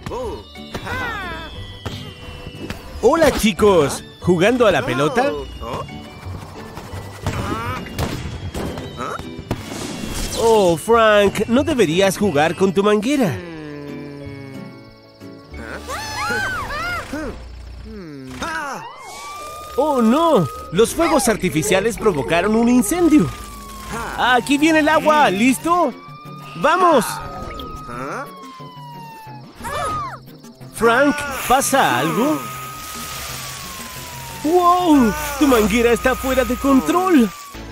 Hola, chicos. ¿Jugando a la pelota? Oh, Frank, no deberías jugar con tu manguera. ¡Oh, no! Los fuegos artificiales provocaron un incendio. ¡Aquí viene el agua! ¿Listo? ¡Vamos! Frank, ¿pasa algo? ¡Wow! ¡Tu manguera está fuera de control!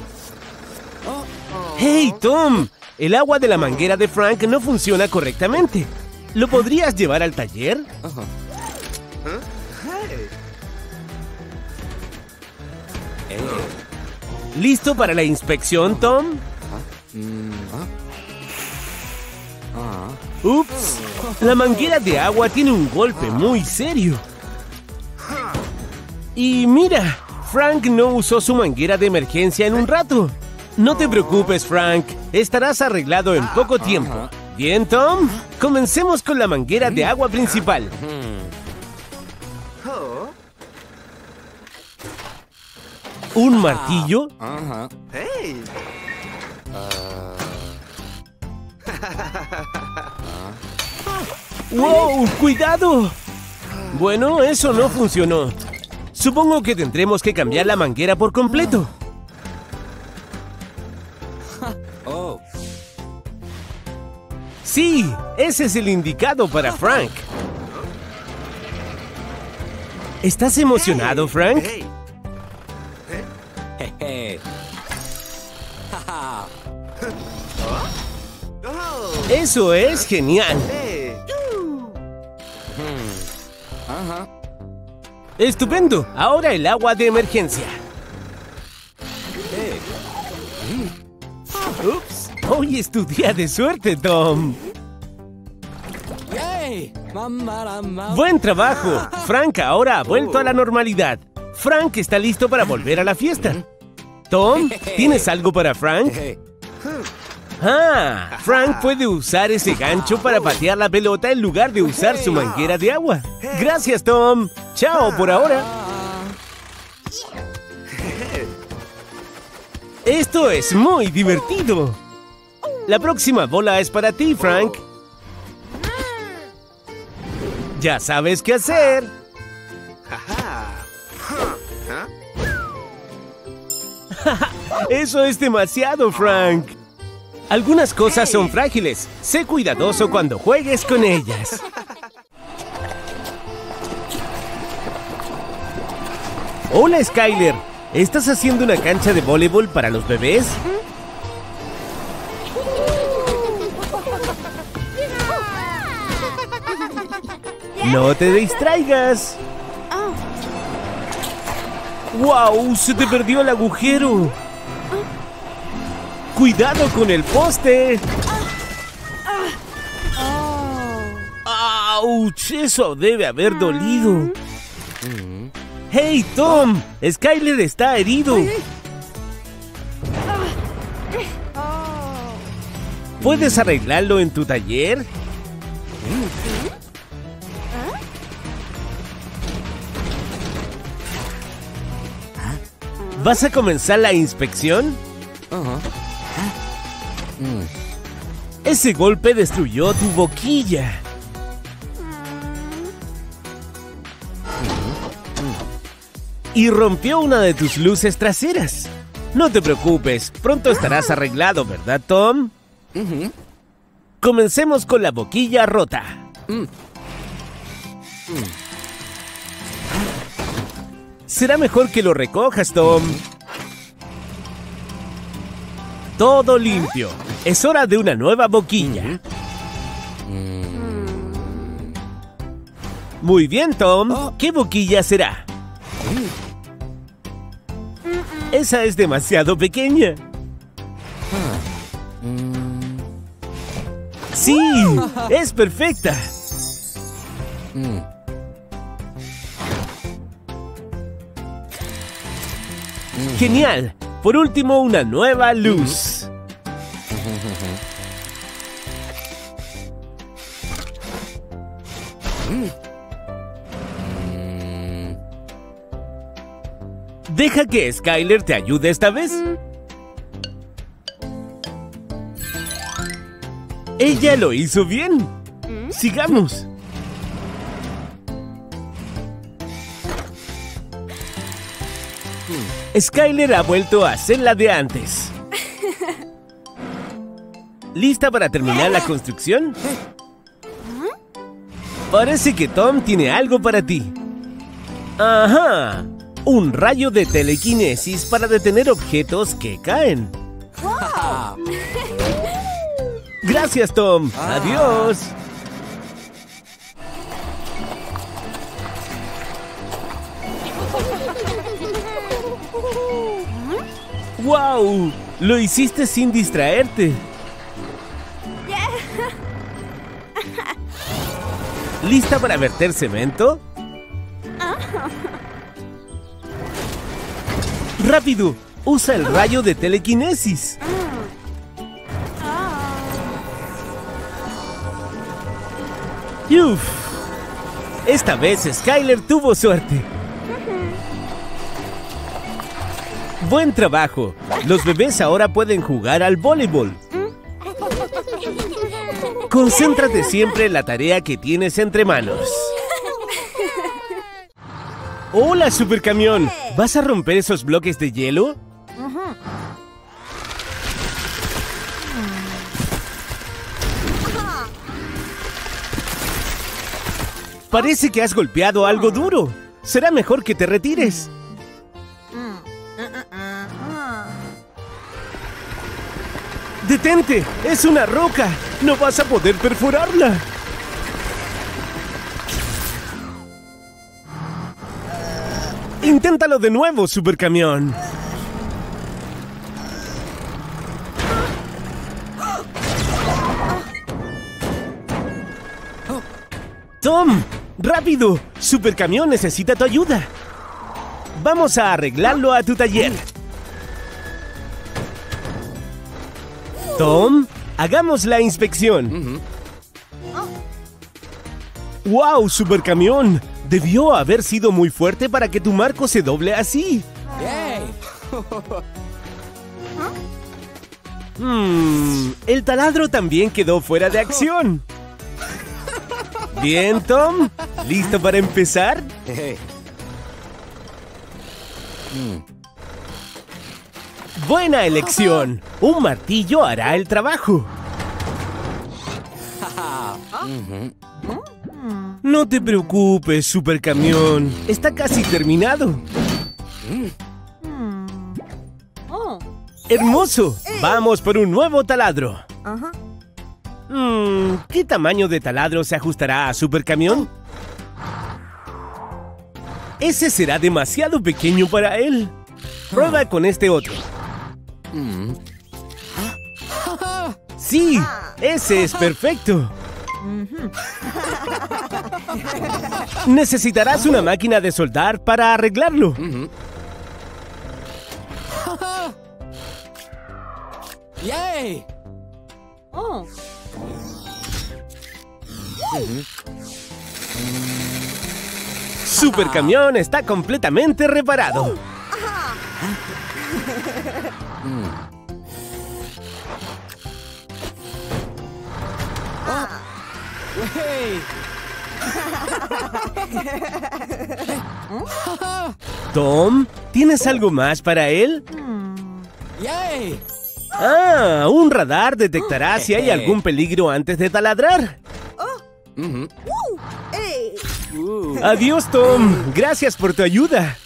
¡Hey, Tom! El agua de la manguera de Frank no funciona correctamente. ¿Lo podrías llevar al taller? ¿Listo para la inspección, Tom? ¡Ups! La manguera de agua tiene un golpe muy serio. Y mira, Frank no usó su manguera de emergencia en un rato. No te preocupes, Frank. Estarás arreglado en poco tiempo. ¿Bien, Tom? Comencemos con la manguera de agua principal. ¿Un martillo? ¡Wow! ¡Cuidado! Bueno, eso no funcionó. Supongo que tendremos que cambiar la manguera por completo. Sí, ese es el indicado para Frank. ¿Estás emocionado, Frank? ¡Eso es genial! ¡Estupendo! Ahora el agua de emergencia. ¡Ups! Hoy es tu día de suerte, Tom. ¡Buen trabajo! Frank ahora ha vuelto a la normalidad. Frank está listo para volver a la fiesta. Tom, ¿tienes algo para Frank? ¡Ah! Frank puede usar ese gancho para patear la pelota en lugar de usar su manguera de agua. ¡Gracias, Tom! ¡Chao por ahora! ¡Esto es muy divertido! La próxima bola es para ti, Frank. Ya sabes qué hacer. Eso es demasiado, Frank. Algunas cosas son frágiles. Sé cuidadoso cuando juegues con ellas. Hola, Skyler. ¿Estás haciendo una cancha de voleibol para los bebés? ¡No te distraigas! ¡Wow! ¡Se te perdió el agujero! ¡Cuidado con el poste! ¡Auch! Eso debe haber dolido. ¡Hey, Tom! ¡Skyler está herido! ¿Puedes arreglarlo en tu taller? ¿Vas a comenzar la inspección? Ese golpe destruyó tu boquilla. Y rompió una de tus luces traseras. No te preocupes, pronto estarás arreglado, ¿verdad, Tom? Comencemos con la boquilla rota. Será mejor que lo recojas, Tom. Todo limpio. Es hora de una nueva boquilla. Muy bien, Tom. ¿Qué boquilla será? Esa es demasiado pequeña. ¡Sí! ¡Es perfecta! ¡Genial! Por último, una nueva luz. Deja que Skyler te ayude esta vez. Ella lo hizo bien. Sigamos. Skyler ha vuelto a ser la de antes. ¿Lista para terminar la construcción? Parece que Tom tiene algo para ti. ¡Ajá! Un rayo de telequinesis para detener objetos que caen. Gracias, Tom. Adiós. ¡Wow! Lo hiciste sin distraerte. ¿Lista para verter cemento? ¡Rápido! ¡Usa el rayo de telequinesis! ¡Uf! Esta vez Skyler tuvo suerte. ¡Buen trabajo! Los bebés ahora pueden jugar al voleibol. Concéntrate siempre en la tarea que tienes entre manos. ¡Hola, Supercamión! ¿Vas a romper esos bloques de hielo? Parece que has golpeado algo duro. Será mejor que te retires. ¡Detente! ¡Es una roca! ¡No vas a poder perforarla! ¡Inténtalo de nuevo, Supercamión! ¡Tom! ¡Rápido! Supercamión necesita tu ayuda. Vamos a arreglarlo a tu taller. Tom, hagamos la inspección. ¡Wow, Supercamión! Debió haber sido muy fuerte para que tu marco se doble así. El taladro también quedó fuera de acción. Bien, Tom. ¿Listo para empezar? Buena elección. Un martillo hará el trabajo. No te preocupes, Supercamión. Está casi terminado. ¡Hermoso! Vamos por un nuevo taladro. ¿Qué tamaño de taladro se ajustará a Supercamión? Ese será demasiado pequeño para él. Prueba con este otro. ¡Sí! ¡Ese es perfecto! Necesitarás una máquina de soldar para arreglarlo. ¡Yay! Supercamión está completamente reparado. Tom, ¿tienes algo más para él? ¡Yay! Ah, un radar detectará si hay algún peligro antes de taladrar. Adiós, Tom. Gracias por tu ayuda.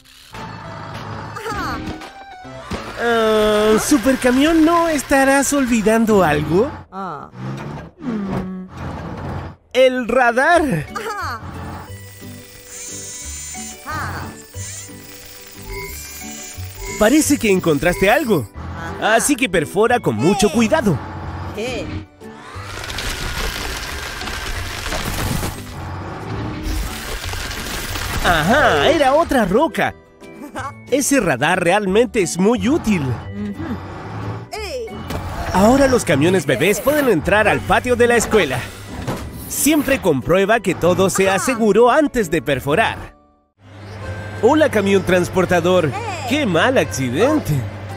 ¿Supercamión, no estarás olvidando algo? ¡El radar! Parece que encontraste algo. Así que perfora con mucho cuidado. ¡Ajá! Era otra roca. Ese radar realmente es muy útil. Ahora los camiones bebés pueden entrar al patio de la escuela. Siempre comprueba que todo sea seguro antes de perforar. Hola, camión transportador. ¡Qué mal accidente!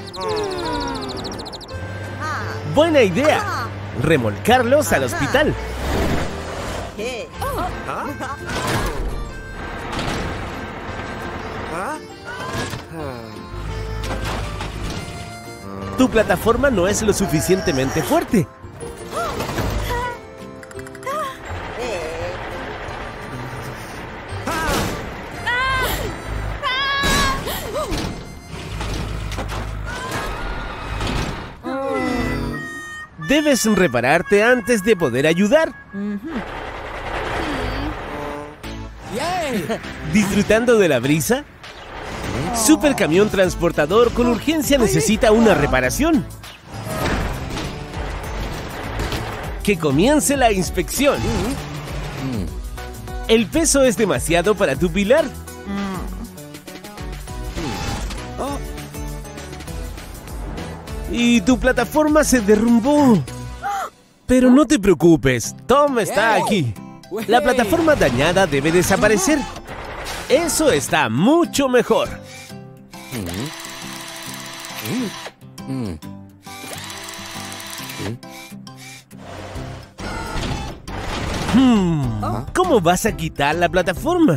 Buena idea. Remolcarlos al hospital. Tu plataforma no es lo suficientemente fuerte. Debes repararte antes de poder ayudar. ¡Yay! ¿Disfrutando de la brisa? Super camión transportador con urgencia necesita una reparación. Que comience la inspección. El peso es demasiado para tu pilar. Y tu plataforma se derrumbó. Pero no te preocupes, Tom está aquí. La plataforma dañada debe desaparecer. Eso está mucho mejor. ¿Cómo vas a quitar la plataforma?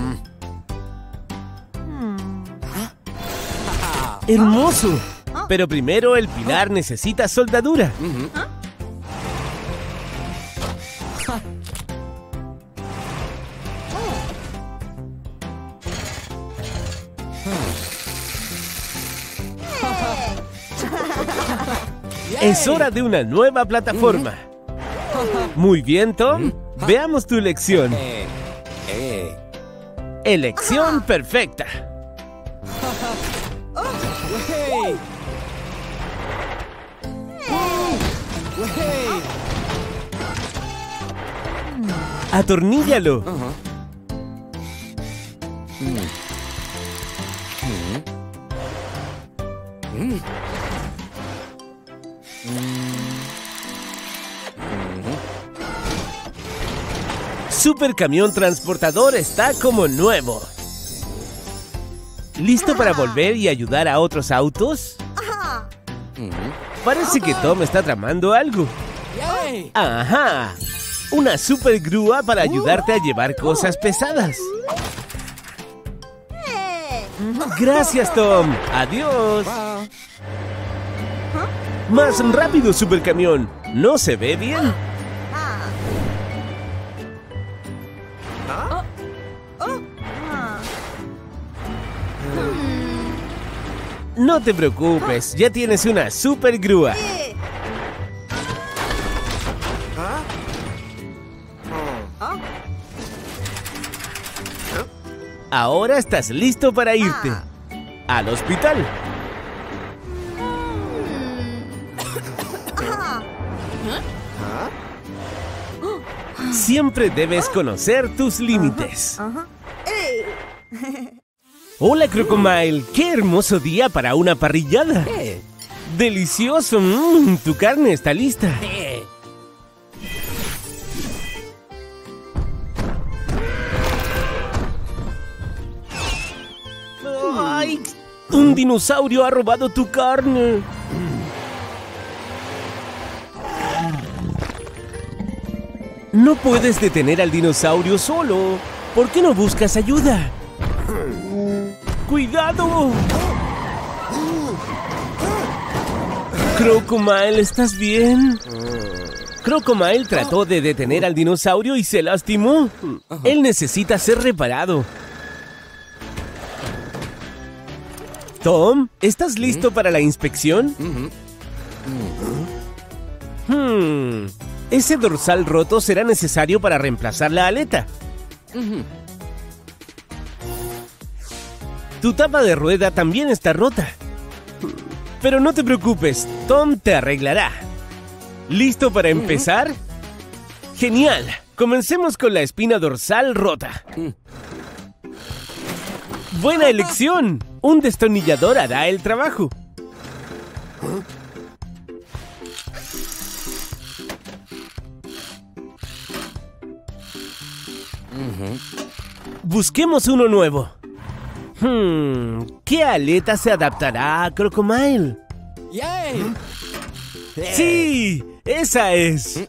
¡Hermoso! Pero primero el pilar necesita soldadura. Es hora de una nueva plataforma. Muy bien, Tom. Veamos tu lección. Elección perfecta. Atorníllalo. Super camión transportador está como nuevo. ¿Listo para volver y ayudar a otros autos? Parece que Tom está tramando algo. ¡Ajá! Una super grúa para ayudarte a llevar cosas pesadas. Gracias, Tom. Adiós. Más rápido, super camión. ¿No se ve bien? No te preocupes, ya tienes una super grúa. Ahora estás listo para irte al hospital. Siempre debes conocer tus límites. Hola, Crocomile. ¡Qué hermoso día para una parrillada! ¡Delicioso! Tu carne está lista. ¡Ay! ¡Un dinosaurio ha robado tu carne! No puedes detener al dinosaurio solo. ¿Por qué no buscas ayuda? ¡Cuidado! Crocomile, ¿estás bien? Crocomile trató de detener al dinosaurio y se lastimó. Él necesita ser reparado. Tom, ¿estás listo para la inspección? Ese dorsal roto será necesario para reemplazar la aleta. Tu tapa de rueda también está rota. Pero no te preocupes, Tom te arreglará. ¿Listo para empezar? ¡Genial! Comencemos con la espina dorsal rota. ¡Buena elección! Un destornillador hará el trabajo. Busquemos uno nuevo. ¿Qué aleta se adaptará a Crocomile? ¡Yay! ¡Sí! ¡Esa es!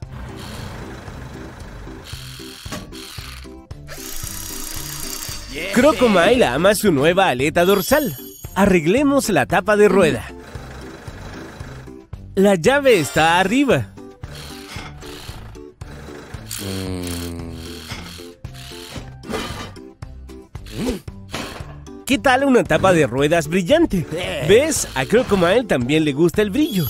Crocomile ama su nueva aleta dorsal. Arreglemos la tapa de rueda. La llave está arriba. ¿Qué tal una tapa de ruedas brillante? ¿Ves? A Crocomile también le gusta el brillo.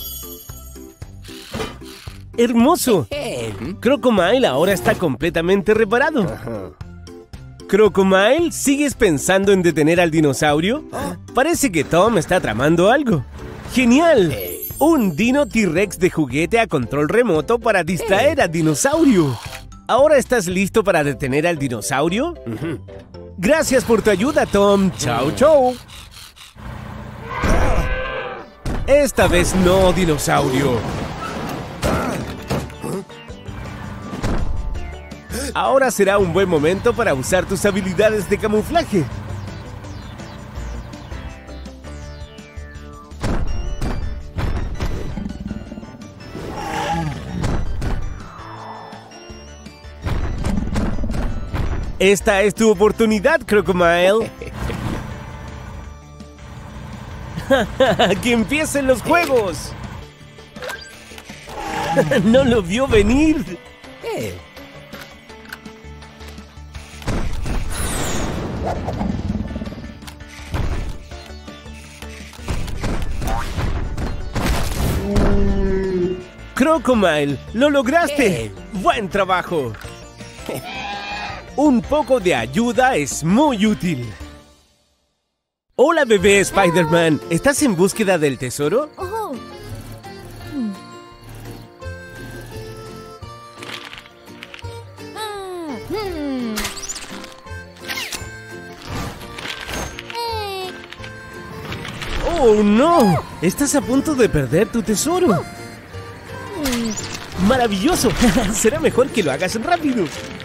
¡Hermoso! Crocomile ahora está completamente reparado. Crocomile, ¿sigues pensando en detener al dinosaurio? Parece que Tom está tramando algo. ¡Genial! Un Dino T-Rex de juguete a control remoto para distraer al dinosaurio. ¿Ahora estás listo para detener al dinosaurio? Gracias por tu ayuda, Tom. Chao, chao. Esta vez no, dinosaurio. Ahora será un buen momento para usar tus habilidades de camuflaje. Esta es tu oportunidad, Crocomile. ¡Que empiecen los juegos! No lo vio venir. Crocomile, ¡lo lograste! ¡Buen trabajo! Un poco de ayuda es muy útil. Hola, bebé Spider-Man. ¿Estás en búsqueda del tesoro? ¡Oh, no! Estás a punto de perder tu tesoro. ¡Maravilloso! Será mejor que lo hagas rápido.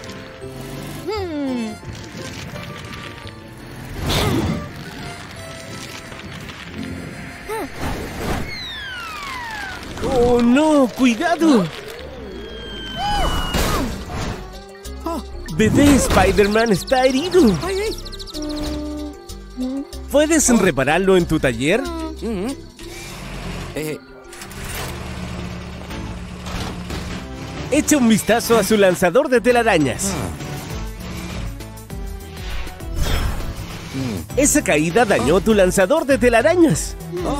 ¡Oh, no! ¡Cuidado! Bebé Spider-Man está herido. ¿Puedes repararlo en tu taller? Echa un vistazo a su lanzador de telarañas. Esa caída dañó tu lanzador de telarañas.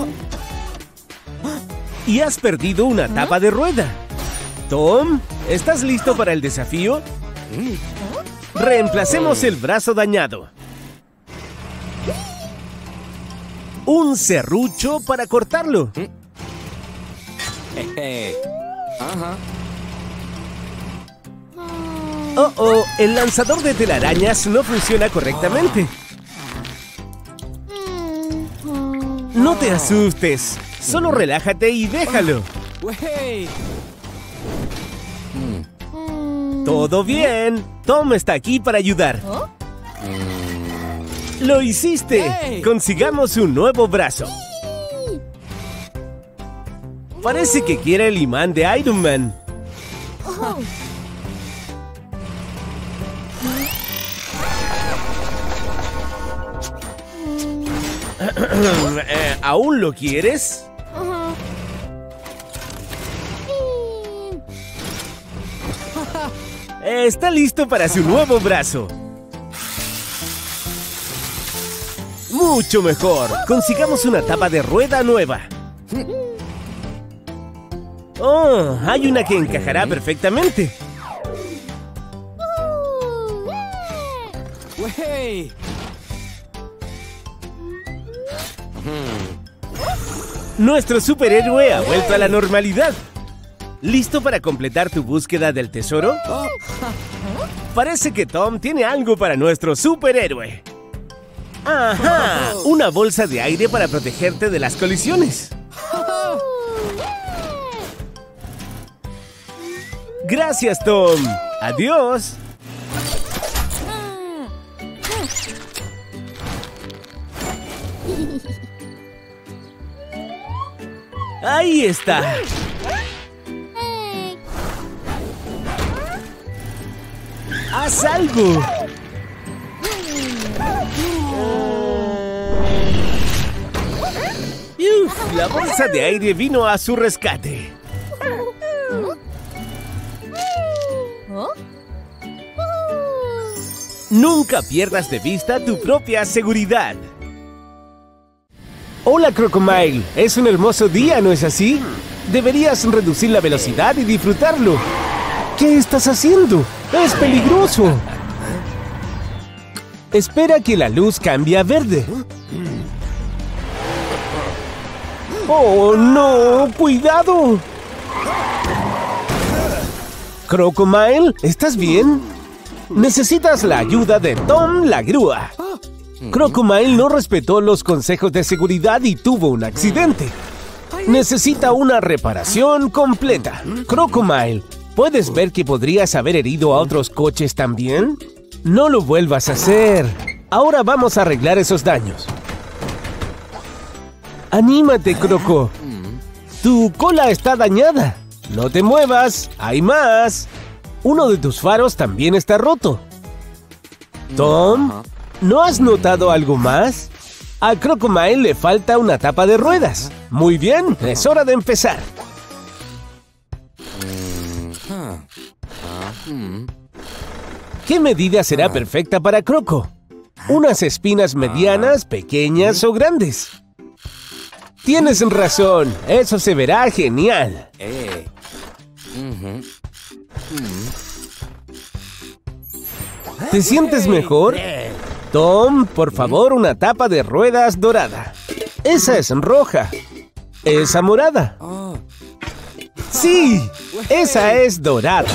Y has perdido una tapa de rueda. Tom, ¿estás listo para el desafío? Reemplacemos el brazo dañado. Un serrucho para cortarlo. Oh, el lanzador de telarañas no funciona correctamente. No te asustes. Solo relájate y déjalo. Todo bien. Tom está aquí para ayudar. ¡Lo hiciste! ¡Consigamos un nuevo brazo! Parece que quiere el imán de Iron Man. ¿Aún lo quieres? Está listo para su nuevo brazo. Mucho mejor. Consigamos una tapa de rueda nueva. Oh, hay una que encajará perfectamente. Nuestro superhéroe ha vuelto a la normalidad. ¿Listo para completar tu búsqueda del tesoro? Parece que Tom tiene algo para nuestro superhéroe. ¡Ajá! Una bolsa de aire para protegerte de las colisiones. Gracias, Tom. Adiós. Ahí está. ¡Haz algo! Uf, la bolsa de aire vino a su rescate. Nunca pierdas de vista tu propia seguridad. Hola, Crocomile. Es un hermoso día, ¿no es así? Deberías reducir la velocidad y disfrutarlo. ¿Qué estás haciendo? ¡Es peligroso! Espera que la luz cambie a verde. ¡Oh, no! ¡Cuidado! Crocomile, ¿estás bien? Necesitas la ayuda de Tom la grúa. Crocomile no respetó los consejos de seguridad y tuvo un accidente. Necesita una reparación completa. Crocomile, ¿puedes ver que podrías haber herido a otros coches también? No lo vuelvas a hacer. Ahora vamos a arreglar esos daños. ¡Anímate, Croco! Tu cola está dañada. No te muevas, hay más. Uno de tus faros también está roto. Tom, ¿no has notado algo más? A Crocomile le falta una tapa de ruedas. Muy bien, es hora de empezar. ¿Qué medida será perfecta para Croco? ¿Unas espinas medianas, pequeñas o grandes? Tienes razón, eso se verá genial. ¿Te sientes mejor? Tom, por favor, una tapa de ruedas dorada. Esa es roja. Esa morada. ¡Sí! Esa es dorada.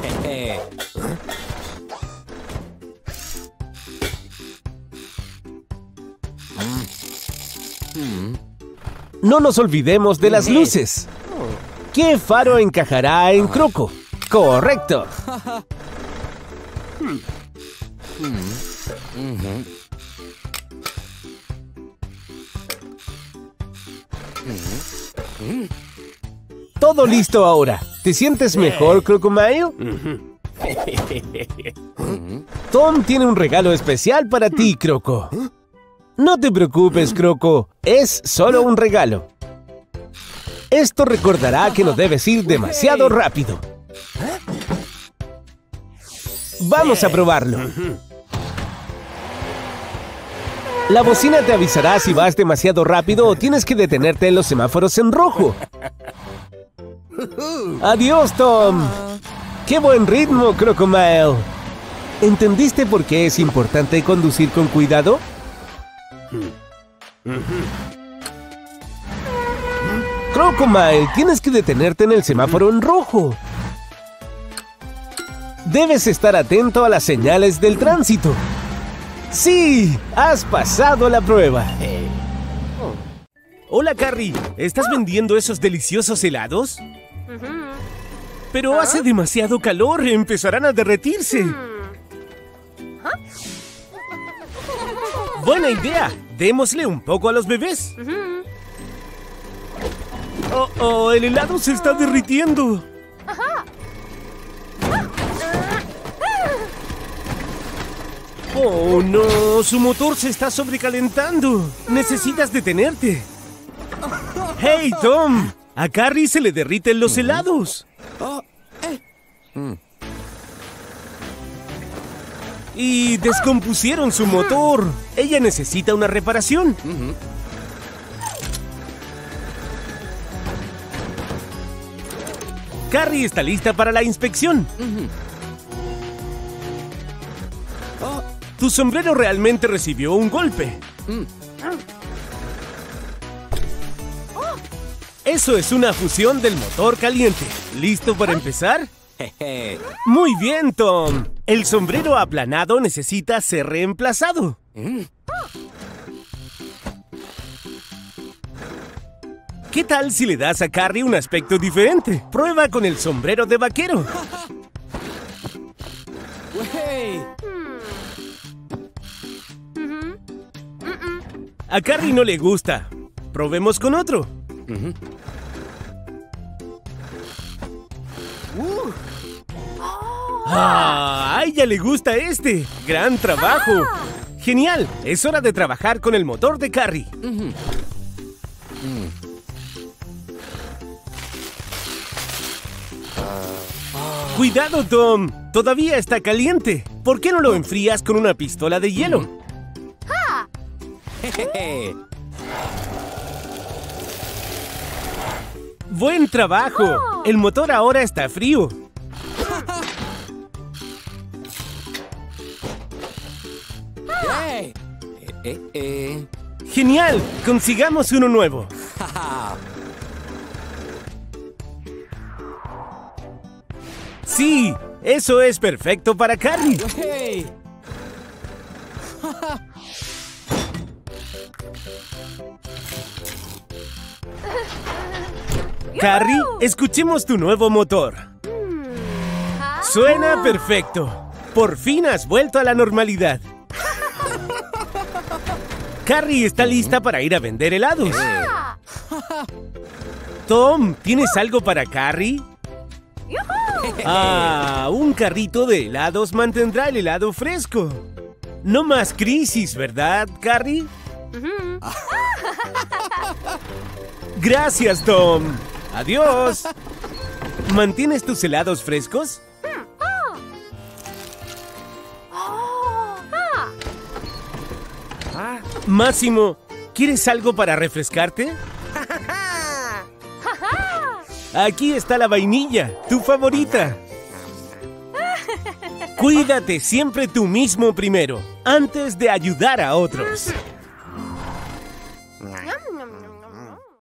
No nos olvidemos de las luces. ¿Qué faro encajará en Croco? ¡Correcto! Todo listo ahora. ¿Te sientes mejor, Crocomile? Tom tiene un regalo especial para ti, Croco. No te preocupes, Croco. Es solo un regalo. Esto recordará que no debes ir demasiado rápido. Vamos a probarlo. La bocina te avisará si vas demasiado rápido o tienes que detenerte en los semáforos en rojo. ¡Adiós, Tom! ¡Qué buen ritmo, Crocomile! ¿Entendiste por qué es importante conducir con cuidado? Crocomile, tienes que detenerte en el semáforo en rojo. Debes estar atento a las señales del tránsito. ¡Sí! ¡Has pasado la prueba! Hola, Carrie. ¿Estás vendiendo esos deliciosos helados? Pero hace demasiado calor. Empezarán a derretirse. ¡Buena idea! Démosle un poco a los bebés. ¡Oh, el helado se está derritiendo! ¡Oh, no! ¡Su motor se está sobrecalentando! ¡Necesitas detenerte! ¡Hey, Tom! A Carrie se le derriten los helados. Y descompusieron su motor. Ella necesita una reparación. Carrie está lista para la inspección. Tu sombrero realmente recibió un golpe. Eso es una fusión del motor caliente. ¿Listo para empezar? Muy bien, Tom. El sombrero aplanado necesita ser reemplazado. ¿Qué tal si le das a Carrie un aspecto diferente? Prueba con el sombrero de vaquero. A Carrie no le gusta. Probemos con otro. ¡A ella le gusta este! ¡Gran trabajo! ¡Genial! Es hora de trabajar con el motor de Carrie. ¡Cuidado, Tom! Todavía está caliente. ¿Por qué no lo enfrías con una pistola de hielo? ¡Buen trabajo! El motor ahora está frío. ¡Genial! ¡Consigamos uno nuevo! ¡Sí! ¡Eso es perfecto para Carrie! Carrie, escuchemos tu nuevo motor. Suena perfecto. Por fin has vuelto a la normalidad. Carrie está lista para ir a vender helados. Tom, ¿tienes algo para Carrie? Un carrito de helados mantendrá el helado fresco. No más crisis, ¿verdad, Carrie? Gracias, Tom. Adiós. ¿Mantienes tus helados frescos? Máximo, ¿quieres algo para refrescarte? Aquí está la vainilla, tu favorita. Cuídate siempre tú mismo primero, antes de ayudar a otros.